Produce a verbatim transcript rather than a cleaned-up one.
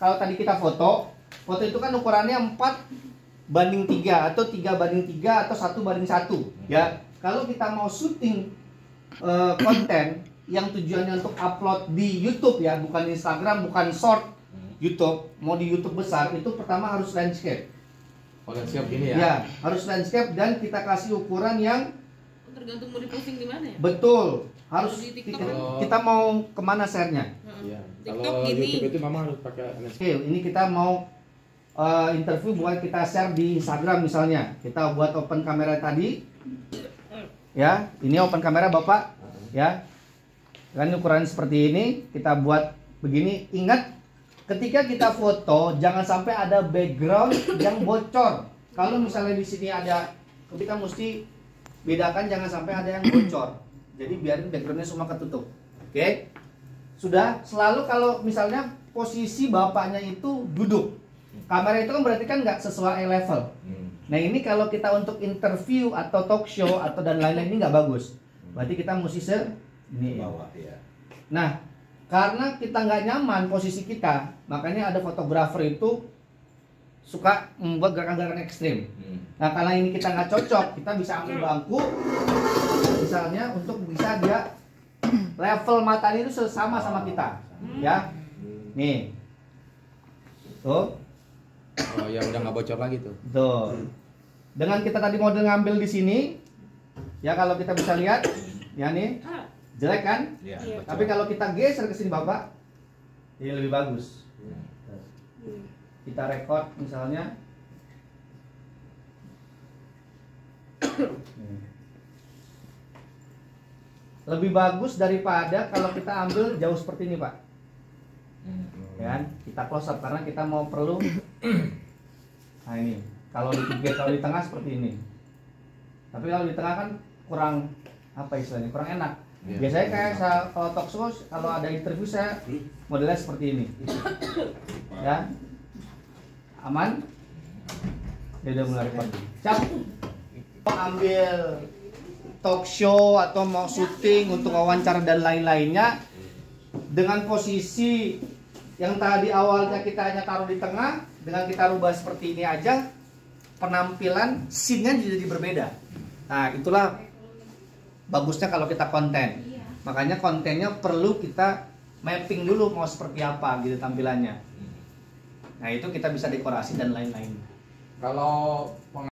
kalau tadi kita foto, foto itu kan ukurannya empat banding tiga atau tiga banding tiga atau satu banding satu ya. Kalau kita mau syuting uh, konten yang tujuannya untuk upload di YouTube ya, bukan Instagram, bukan short, YouTube, mau di YouTube besar, itu pertama harus landscape. Oh, landscape gini ya? Ya, harus landscape dan kita kasih ukuran yang tergantung mau diposting di mana ya? betul. Harus di kita, Kalau- kita mau kemana share-nya. Iya. TikTok Kalau gini. YouTube itu memang harus pakai landscape. Oke, ini kita mau uh, interview buat kita share di Instagram misalnya. Kita buat open kamera tadi. Ya, ini open kamera Bapak. Ya. Kan ukuran seperti ini, kita buat begini. Ingat, ketika kita foto jangan sampai ada background yang bocor. Kalau misalnya di sini ada, kita mesti bedakan jangan sampai ada yang bocor. Jadi biarin backgroundnya semua ketutup. Oke. Sudah, selalu kalau misalnya posisi bapaknya itu duduk. Kamera itu kan berarti kan nggak sesuai level. Nah ini kalau kita untuk interview atau talk show atau dan lain-lain ini nggak bagus. Berarti kita mesti se ini. Bawah ya. Nah, karena kita nggak nyaman posisi kita, makanya ada fotografer itu suka membuat gerakan-gerakan ekstrim. Nah, karena ini kita nggak cocok, kita bisa ambil bangku, misalnya untuk bisa dia level matanya itu sama sama kita, ya. Nih, tuh, Oh ya udah nggak bocor lagi tuh. tuh. Dengan kita tadi model ngambil di sini, ya kalau kita bisa lihat, ya nih, jelek kan? Iya. Iya. Tapi kalau kita geser ke sini Bapak, ini lebih bagus. Kita record misalnya. Lebih bagus daripada kalau kita ambil jauh seperti ini, Pak. Ya kan? Kita close up karena kita mau perlu. Nah ini, kalau di kalau di tengah seperti ini. Tapi kalau di tengah kan kurang apa istilahnya? Kurang enak. Iya. Biasanya kayak saya kalau talk show, kalau ada interview saya modelnya seperti ini. Ya. Aman? Ya udah mulai record. Siap. Mau ambil talk show atau mau syuting untuk wawancara dan lain-lainnya dengan posisi yang tadi awalnya kita hanya taruh di tengah, dengan kita rubah seperti ini aja, penampilan scene-nya jadi berbeda. Nah, itulah bagusnya kalau kita konten. Makanya kontennya perlu kita mapping dulu mau seperti apa gitu tampilannya. Nah, itu kita bisa dekorasi dan lain-lain. Kalau